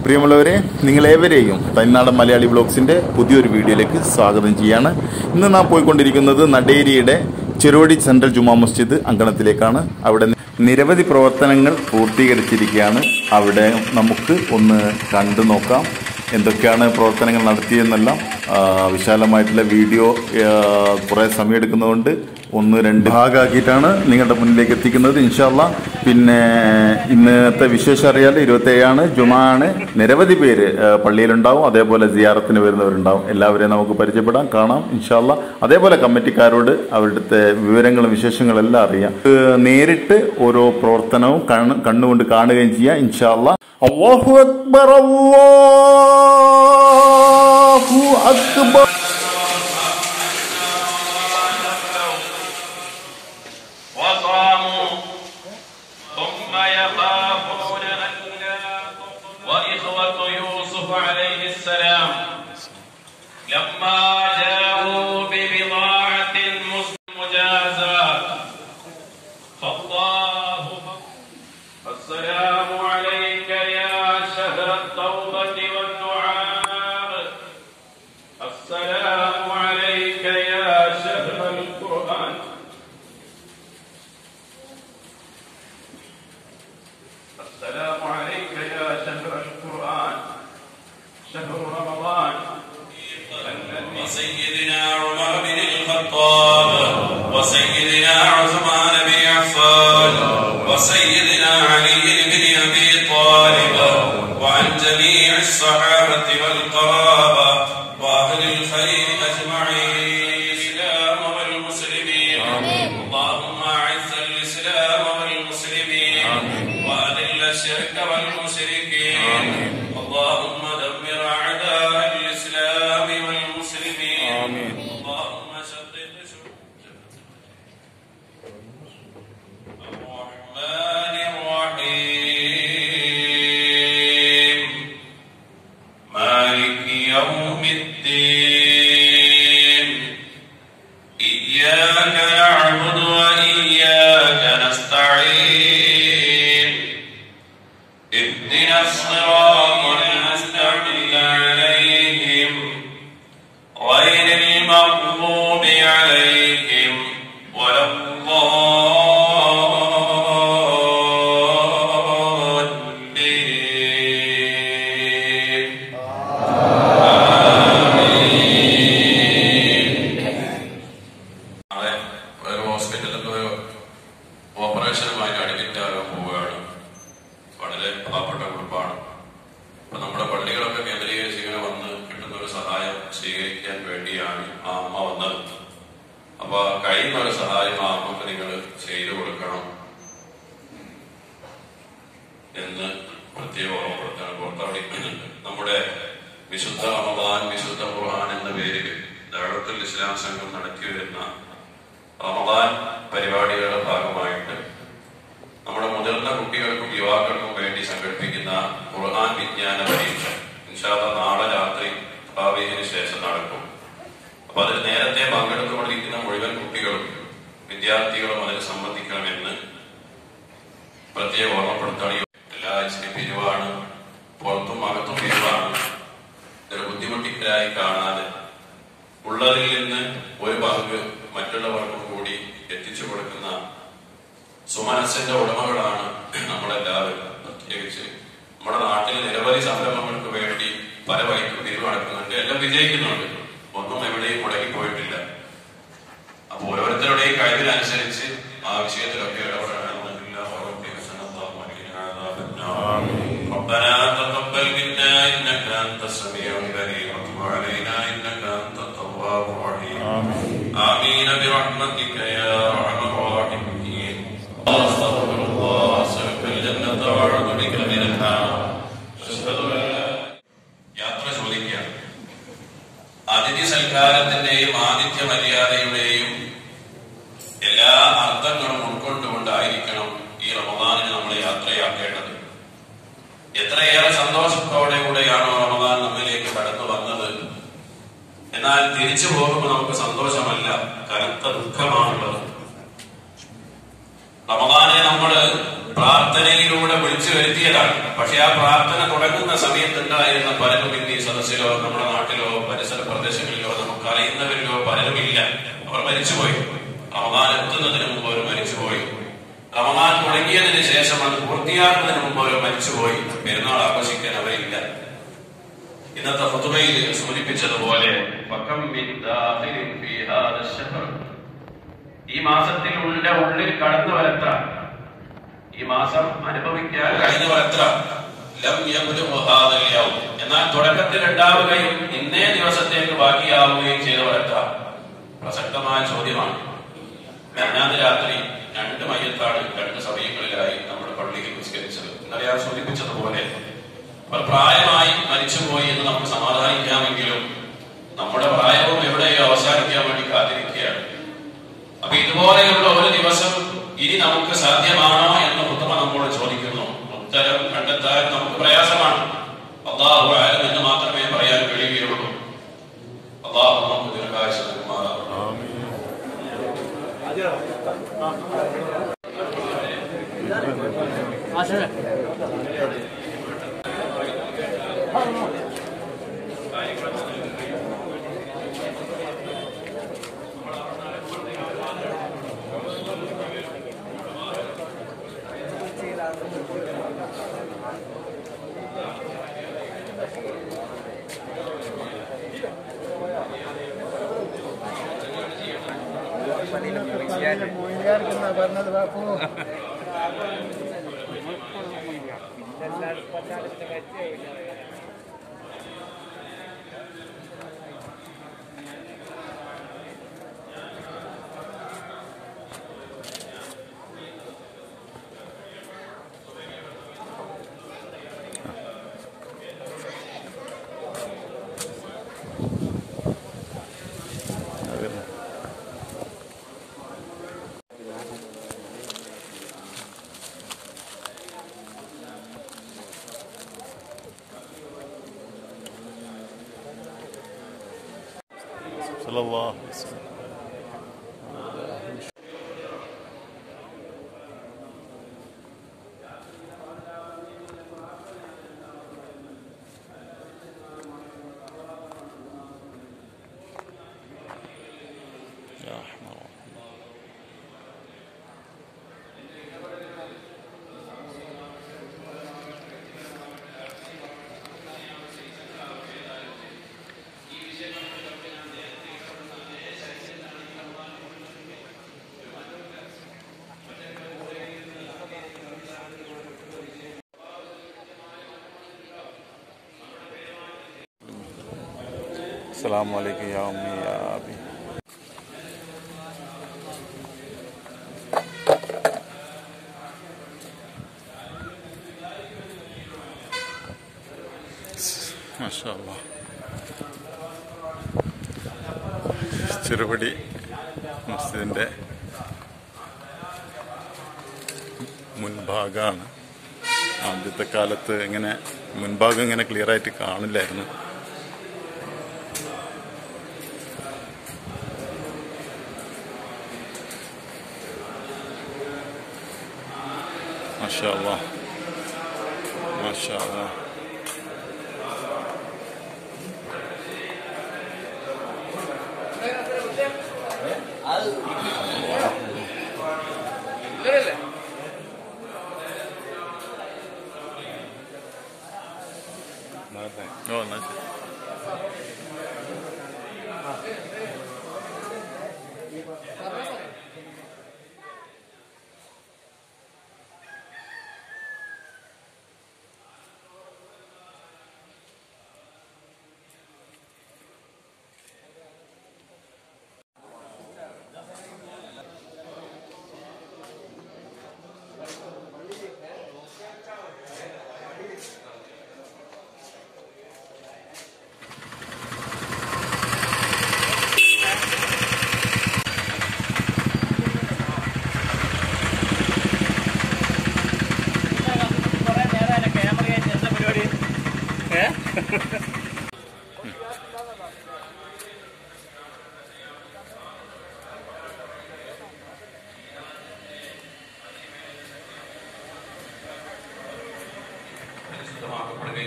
പ്രിയമുള്ളവരെ, നിങ്ങളേവരെയും തനിനാടൻ മലയാളി വ്ലോഗ്സിൻ്റെ പുതിയൊരു വീഡിയോയിലേക്ക് സ്വാഗതം ചെയ്യാണ്. ഇന്ന് നാം പോയിക്കൊണ്ടിരിക്കുന്നത് നടേരിയുടെ ചെറുവടി സെൻട്രൽ ജുമാ മസ്ജിദ് അങ്കണത്തിലേക്കാണ്. അവിടെ നിരവധി പ്രവർത്തനങ്ങൾ പൂർത്തീകരിച്ചിരിക്കുകയാണ്. അവിടെ നമുക്ക് ഒന്ന് കണ്ടു നോക്കാം എന്തൊക്കെയാണ് പ്രവർത്തനങ്ങൾ നടത്തിയെന്നെല്ലാം. വിശാലമായിട്ടുള്ള വീഡിയോ കുറേ സമയമെടുക്കുന്നതുകൊണ്ട് 1-2 ഭാഗമാക്കിയിട്ടാണ് നിങ്ങളുടെ മുന്നിലേക്ക് എത്തിക്കുന്നത് ഇൻഷാ അല്ലാഹ്. പിന്നെ ഇന്നത്തെ വിശേഷം അറിയാലോ, 27 ജുമാ ആണ്. നിരവധി പേര് പള്ളിയിലുണ്ടാവും, അതേപോലെ സിയാറത്തിന് വരുന്നവരുണ്ടാവും. എല്ലാവരെയും നമുക്ക് പരിചയപ്പെടാം, കാണാം ഇൻഷാ അല്ലാഹ്. അതേപോലെ കമ്മിറ്റിക്കാരോട് അവിടുത്തെ വിവരങ്ങളും വിശേഷങ്ങളെല്ലാം അറിയാം. നേരിട്ട് ഓരോ പ്രവർത്തനവും കണ്ണുകൊണ്ട് കാണുകയും ചെയ്യാം ഇൻഷാ അല്ലാഹ്. അല്ലാഹു അക്ബർ, അല്ലാഹു അക്ബർ. لما جاءوا ببضاعة مجازة فالله السلام عليك يا شهر التوبة والدعاء السلام عليك يا شهر القرآن السلام عليك يا شهر القرآن شهر رمضان وسيدنا عمر بن الخطاب وسيدنا عثمان بن عفان وسيدنا علي بن أبي طالب وعن جميع الصحابة والقرابة وأهل الخير أجمعين الإسلام والمسلمين اللهم أعز الإسلام والمسلمين وأذل الشرك والمشركين اللهم دمر أعداء الإسلام والمسلمين اللهم شدد الرحمن الرحيم مالك يوم الدين إياك نعبد وإياك نستعين اهدنا الصراط المستقيم عليهم غير المغضوب عليهم ولا الضالين ഒരു ഹോസ്പിറ്റലിൽ ഒരു ഓപ്പറേഷനുമായിട്ട് അഡ്മിറ്റ് ആകാൻ പോവുകയാണ്. വളരെ പാവപ്പെട്ട കുടുംബമാണ്. അപ്പൊ നമ്മുടെ പള്ളികളൊക്കെ കേന്ദ്രീകരിച്ച് ഇങ്ങനെ വന്ന് കിട്ടുന്ന ഒരു സഹായം സ്വീകരിക്കാൻ വേണ്ടിയാണ് ആ അമ്മ വന്നത്. അപ്പൊ കഴിയുന്ന ഒരു സഹായം ആ അമ്മക്ക് നിങ്ങൾ ചെയ്തു കൊടുക്കണം എന്ന് പ്രത്യേക ഓർമ്മപ്പെടുത്തുന്നുണ്ട്. നമ്മുടെ വിശുദ്ധ റമദാൻ വിശുദ്ധ ഖുർആൻ എന്ന പേരിൽ ദഅവത്തുൽ ഇസ്ലാം സംഘം നടത്തി വരുന്ന റമദാൻ പരിപാടികളുടെ ഭാഗമായിട്ട് നമ്മുടെ മുതിർന്ന കുട്ടികൾക്കും യുവാക്കൾക്കും വേണ്ടി സംഘടിപ്പിക്കുന്ന ഖുർആൻ വിജ്ഞാന പരീക്ഷ ഇൻഷാ അല്ലാഹ് നാളെ രാത്രി തറാവീഹിന് ശേഷം നടക്കും. അപ്പൊ അതിൽ നേരത്തെ പങ്കെടുത്തുകൊണ്ടിരിക്കുന്ന മുഴുവൻ കുട്ടികളും വിദ്യാർത്ഥികളും അതിൽ സംബന്ധിക്കണമെന്ന് പ്രത്യേക ഓർമ്മപ്പെടുത്താണ്. എല്ലാ ആഴ്ചയും പിരിവാണ്, പുറത്തും അകത്തും പിരിവാണ്. ഇതൊരു ബുദ്ധിമുട്ടിക്കലായി കാണാതെ ഉള്ളതിൽ നിന്ന് ഒരു പങ്ക് മറ്റുള്ളവർക്കും കൂടി എത്തിച്ചു കൊടുക്കുന്ന സുമനസ്സിന്റെ ഉടമകളാണ് നമ്മളെല്ലാവരും. പ്രത്യേകിച്ച് നമ്മുടെ നാട്ടിൽ നിരവധി സംരംഭങ്ങൾക്ക് വേണ്ടി പല വഴിക്കും പിരിവ് നടക്കുന്നുണ്ട്. എല്ലാം വിജയിക്കുന്നുണ്ട്, ഒന്നും എവിടെയും മുടങ്ങിപ്പോയിട്ടില്ല. അപ്പൊ ഓരോരുത്തരുടെയും കഴിവിനനുസരിച്ച് ആ വിഷയത്തിലൊക്കെ ഇടപെടണം. ربنا تقبل منا انك انت السميع العليم وتب علينا انك انت التواب الرحيم امين برحمتك يا ارحم الراحمين استغفر الله اسالك الجنه واعوذ بك من النار اشهد ان لا യാത്ര ചോദിക്കുകയാണ്. അതിഥി സൽക്കാരത്തിന്റെയും ആതിഥ്യ മര്യാദയുടെയും എല്ലാ അർത്ഥങ്ങളും ഉൾക്കൊണ്ടുകൊണ്ടായിരിക്കണം ഈ റമദാനിന് നമ്മൾ യാത്രയാക്കേണ്ടത്. എത്രയേറെ സന്തോഷത്തോടെ കൂടെയാണോ റമദാൻ നമ്മിലേക്ക് കടന്നു വന്നത്, എന്നാൽ തിരിച്ചു പോകുമ്പോൾ നമുക്ക് സന്തോഷമല്ല, കനത്ത ദുഃഖമാണുള്ളത്. റമദാനെ നമ്മൾ പ്രാർത്ഥനയിലൂടെ വിളിച്ചു വരുത്തിയതാണ്. പക്ഷെ ആ പ്രാർത്ഥന തുടങ്ങുന്ന സമയത്തുണ്ടായിരുന്ന പലരും ഇന്ന് ഈ സദസ്സിലോ നമ്മുടെ നാട്ടിലോ പരിസര പ്രദേശങ്ങളിലോ നമുക്ക് അറിയുന്നവരിലോ പലരും ഇല്ല. അവർ മരിച്ചുപോയി. റമദാൻ എത്തുന്നതിന് മുമ്പ് അവർ മരിച്ചുപോയി. റമദാൻ തുടങ്ങിയതിന് ശേഷം അത് പൂർത്തിയാക്കുന്നതിന് മുമ്പ് അവർ മരിച്ചുപോയി. പെരുന്നാൾ ആഘോഷിക്കാൻ അവരില്ല. ഇന്നത്തെ ഖുതുബയിൽ സൂചിപ്പിച്ചതുപോലെ ഈ മാസത്തിൽ ഉള്ളിൽ കടന്നവരത്ര, ഈ മാസം അനുഭവിക്കാൻ കഴിഞ്ഞവരത്ര, എന്നാൽ തുടക്കത്തിൽ ഉണ്ടാവുകയും ഇന്നേ ദിവസത്തേക്ക് ബാക്കിയാവുകയും ചെയ്തവരത്ര. പ്രസക്തമായ ചോദ്യമാണ്. മെന്നാന്ന് രാത്രി 2 മയ്യത്താണ് 2 സമയങ്ങളിലായി നമ്മുടെ പള്ളിയിൽ നിസ്കരിച്ചത്. ഇന്നലെ ഞാൻ സൂചിപ്പിച്ചതുപോലെ അവർ പ്രായമായി മരിച്ചുപോയി എന്ന് നമുക്ക് സമാധാനിക്കാമെങ്കിലും നമ്മുടെ പ്രായവും എവിടെയോ അവസാനിക്കാൻ വേണ്ടി കാത്തിരിക്കുകയാണ്. അപ്പൊ ഇതുപോലെയുള്ള ഒരു ദിവസം ഇനി നമുക്ക് സാധ്യമാണോ എന്ന് ഖുതുബ നമ്മോട് ചോദിക്കുന്നു. ഉത്തരം കണ്ടെത്താൻ നമുക്ക് പ്രയാസമാണ്. അല്ലാഹു അഅലം എന്ന് മാത്രമേ പറയാൻ കഴിയുകയുള്ളൂ. അല്ലാഹു നമുക്ക് ദീർഘായുസ്സ് നൽകുമാറാകട്ടെ. പറഞ്ഞത് ബാപ്പു الله. السلام عليكم يا أمي يا أبي. ما شاء الله. ചെറുപടി മസ്ജിദിൻ്റെ മുൻഭാഗമാണ്. ആദ്യത്തെ കാലത്ത് ഇങ്ങനെ മുൻഭാഗം ഇങ്ങനെ ക്ലിയറായിട്ട് കാണില്ലായിരുന്നു. ما شاء الله ما شاء الله. Oh, nice.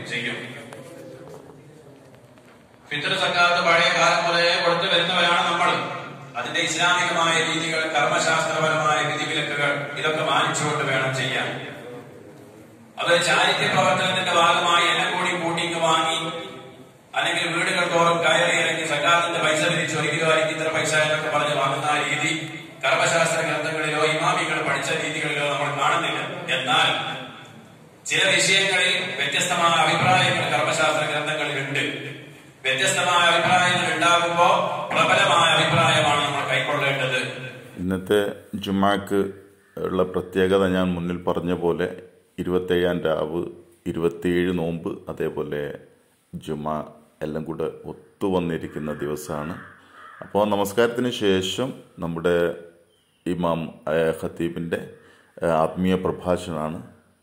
ചെയ്യും. ഫിത്ർ സക്കാത്ത് പഴയ കാലം പോലെ കൊടുത്തു വരുന്നവരാണ് നമ്മൾ. അതിന്റെ ഇസ്ലാമികമായ രീതികൾ, കർമ്മശാസ്ത്രപരമായ വിധിവിലക്കുകൾ ഇതൊക്കെ മാനിച്ചുകൊണ്ട് വേണം ചെയ്യാൻ. അത് ചാരിത്യ പ്രവർത്തനത്തിന്റെ ഭാഗമായി എന്നെ കൂട്ടി വാങ്ങി അല്ലെങ്കിൽ വീടുകൾ തോറും കയറി ഇറങ്ങി സക്കാത്തിന്റെ പൈസ പിരിച്ച് ഒരു കിലോ അരിക്ക് ഇത്ര പൈസ എന്നൊക്കെ പറഞ്ഞ് വാങ്ങുന്ന രീതി കർമ്മശാസ്ത്ര ഗ്രന്ഥങ്ങളിലോ ഇമാമികൾ പഠിച്ച രീതികളിലോ നമ്മൾ കാണുന്നില്ല. എന്നാൽ ചില വിഷയങ്ങളിൽ വ്യത്യസ്തമായ അഭിപ്രായങ്ങൾ കർമ്മശാസ്ത്ര ഗ്രന്ഥങ്ങളിലുണ്ട്. വ്യത്യസ്തമായ അഭിപ്രായങ്ങൾ ഉണ്ടാകുമ്പോ പ്രബലമായ അഭിപ്രായമാണ് നമ്മൾ കൈക്കൊള്ളേണ്ടത്. ഇന്നത്തെ ജുമാക്ക് ഉള്ള പ്രത്യേകത ഞാൻ മുന്നിൽ പറഞ്ഞ പോലെ 27 രാവ്, 27 നോമ്പ്, അതേപോലെ ജുമാ എല്ലാം കൂടെ ഒത്തുവന്നിരിക്കുന്ന ദിവസമാണ്. അപ്പോൾ നമസ്കാരത്തിന് ശേഷം നമ്മുടെ ഇമാം ഖത്തീബിൻ്റെ ആത്മീയ പ്രഭാഷണമാണ്.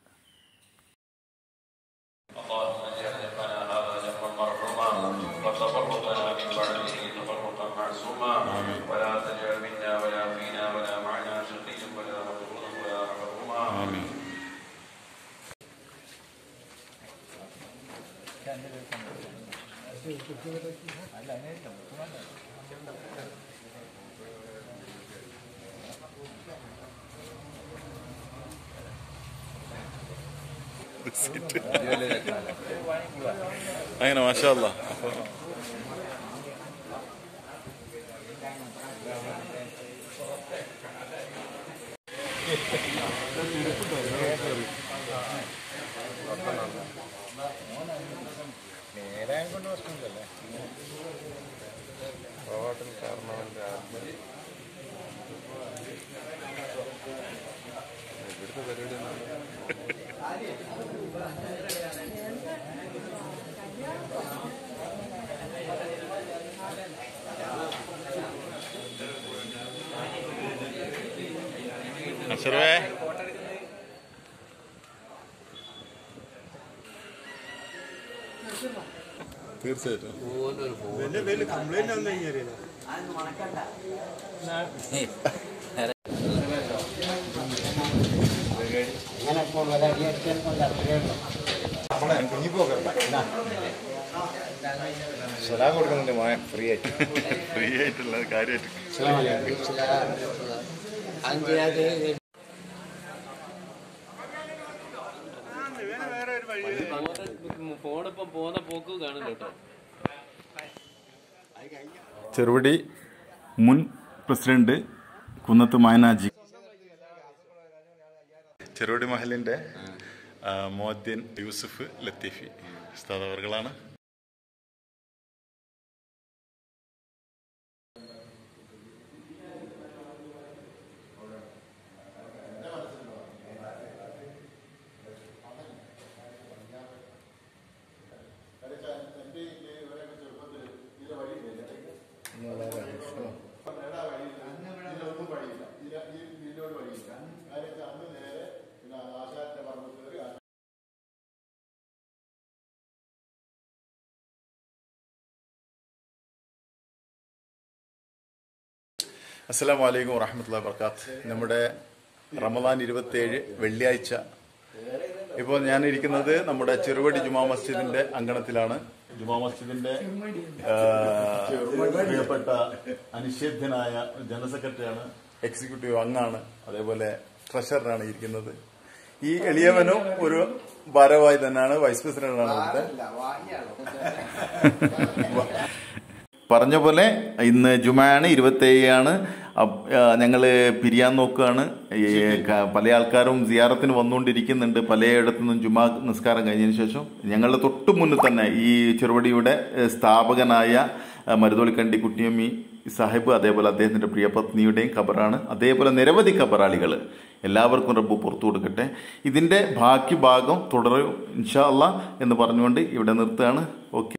അങ്ങനെ മാഷാ അല്ലാഹ്. തീർച്ചയായിട്ടും കൊടുക്കുന്നുണ്ട് മോയ ഫ്രീ ആയിട്ടുള്ള കാര്യമായിട്ട്. ചെറുവടി മുൻ പ്രസിഡന്റ് കുന്നത്ത് മായനാജി, ചെറുവടി മഹലിന്റെ മുഅദ്ദിൻ യൂസുഫ് ലത്തീഫി ഉസ്താദ് അവർകളാണ്. അസ്സലാമു അലൈക്കും വറഹ്മത്തുള്ളാഹി വബറകാത്ത്. നമ്മുടെ റമദാൻ 27 വെള്ളിയാഴ്ച. ഇപ്പോൾ ഞാൻ ഇരിക്കുന്നത് നമ്മുടെ ചെറുവടി ജുമാ മസ്ജിദിന്റെ അങ്കണത്തിലാണ്. ജുമാ മസ്ജിദിന്റെ പ്രിയപ്പെട്ട അനിഷേധ്യനായ ജനറൽ സെക്രട്ടറിയാണ്, എക്സിക്യൂട്ടീവ് അംഗാണ്, അതേപോലെ ട്രഷററാണ് ഇരിക്കുന്നത്. ഈ എളിയവനും ഒരു ഭാരവാഹി തന്നെയാണ്, വൈസ് പ്രസിഡന്റാണ് ഇവിടുത്തെ. പറഞ്ഞ പോലെ ഇന്ന് ജുമയാണ്, 27 ഞങ്ങൾ പിരിയാൻ നോക്കുകയാണ്. പല ആൾക്കാരും സിയാറത്തിന് വന്നുകൊണ്ടിരിക്കുന്നുണ്ട് പലയിടത്തു നിന്നും. ജുമാ നിസ്കാരം കഴിഞ്ഞതിന് ശേഷം ഞങ്ങളുടെ തൊട്ട് മുന്നിൽ തന്നെ ഈ ചെറുവടിയുടെ സ്ഥാപകനായ മരുതോളിക്കണ്ടി കുട്ടിയമ്മി സാഹിബ്, അതേപോലെ അദ്ദേഹത്തിന്റെ പ്രിയപത്നിയുടെയും ഖബറാണ്. അതേപോലെ നിരവധി ഖബറാളികൾ. എല്ലാവർക്കും റബ്ബ് പുറത്തു കൊടുക്കട്ടെ. ഇതിന്റെ ബാക്കി ഭാഗം തുടരും ഇൻഷാ അല്ലാഹ് എന്ന് പറഞ്ഞുകൊണ്ട് ഇവിടെ നിർത്തുകയാണ്. ഓക്കെ.